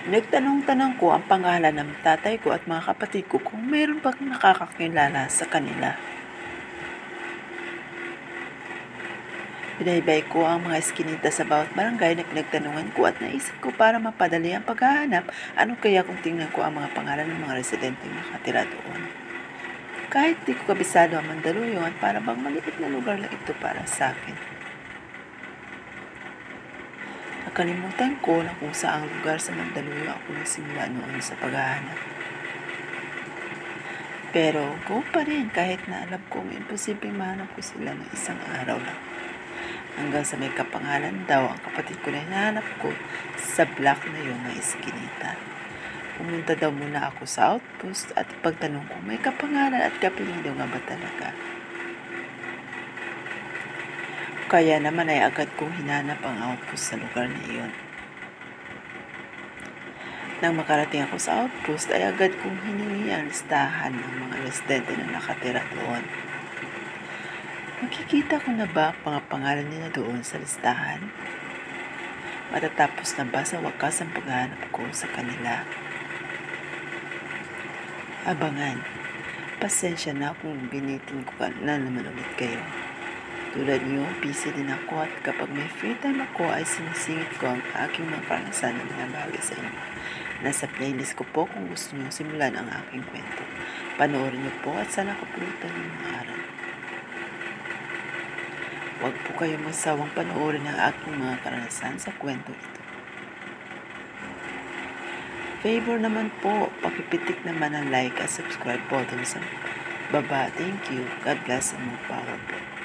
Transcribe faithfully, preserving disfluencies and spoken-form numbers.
Nagtanong-tanong ko ang pangalan ng tatay ko at mga kapatid ko kung mayroon bang nakakakilala sa kanila. Binaybay ko ang mga eskinita sa bawat barangay na pinagtanungan ko at naisip ko para mapadali ang paghahanap, ano kaya kung tingnan ko ang mga pangalan ng mga residenteng nakatira doon. Kahit di ko kabisado ang Mandaluyong, para bang maliit na lugar lang ito para sa akin. Nakalimutan ko na kung saang lugar sa Mandaluyong ako nagsimula noon sa paghahanap. Pero go pa rin kahit na alam kong imposibleng mahanap ko sila ng isang araw lang. Hanggang sa may kapangalan daw ang kapatid ko na hinahanap ko sa block na yun ng eskinita. Pumunta daw muna ako sa outpost at ipagtanong kung may kapangalan at kapilido nga ba talaga. Kaya naman ay agad kong hinanap ang outpost sa lugar na iyon. Nang makarating ako sa outpost ay agad kong hiningi ang listahan ng mga residente na nakatira doon. Makikita ko na ba ang mga pangalan nila doon sa listahan? Matatapos na ba sa wakas ang paghahanap ko sa kanila? Abangan. Pasensya na kung binitin ko na naman ulit kayo. Tulad niyo, busy din ako at kapag may free time ako ay sinisingit ko ang aking mga karanasan na binabahagi sa inyo. Nasa playlist ko po kung gusto niyo simulan ang aking kwento. Panoorin niyo po at sana kapulutan ng mga aral. Huwag po kayong magsawang panoorin ang aking mga karanasan sa kwento ito. Favor naman po, pakipitik naman ang like at subscribe button sa baba. Thank you. God bless and more power po.